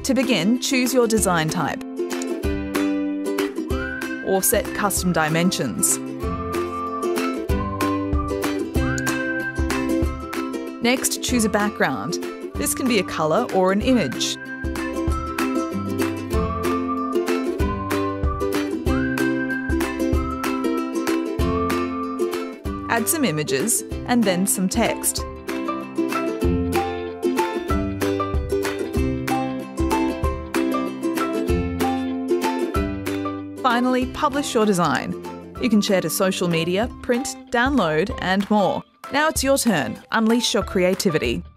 To begin, choose your design type or set custom dimensions. Next, choose a background. This can be a colour or an image. Add some images and then some text. Finally, publish your design. You can share to social media, print, download, and more. Now it's your turn. Unleash your creativity.